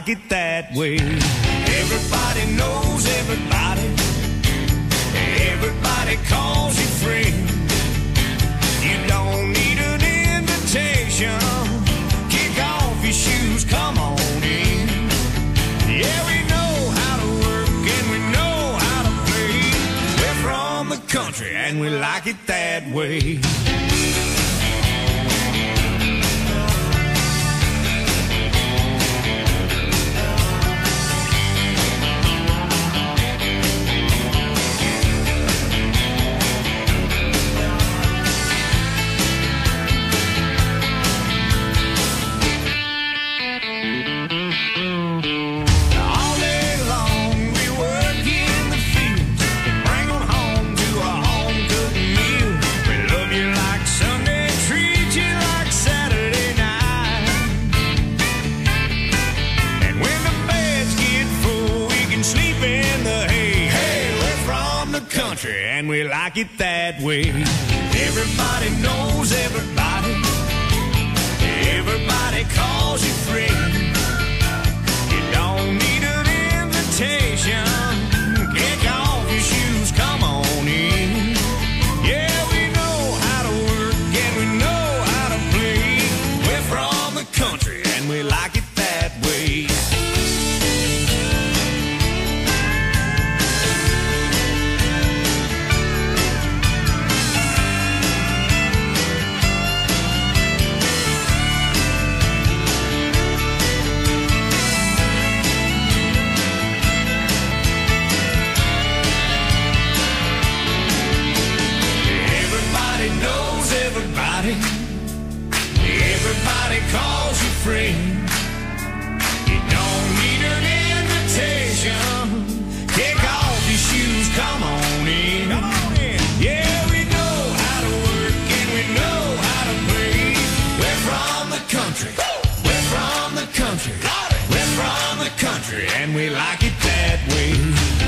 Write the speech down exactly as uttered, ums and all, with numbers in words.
it that way. Everybody knows everybody. Everybody calls you friend. You don't need an invitation. Kick off your shoes, come on in. Yeah, we know how to work and we know how to play. We're from the country and we like it that way. And we like it that way. Everybody knows everybody. Everybody calls you friend. You don't need an invitation. Kick off your shoes, come on in. Yeah, we know how to work and we know how to play. We're from the country and we like it that way. Everybody calls you friend. You don't need an invitation. Kick off your shoes, come on in. Come on in. Yeah, we know how to work and we know how to play. We're from the country. We're from the country. We're from the country and we like it that way.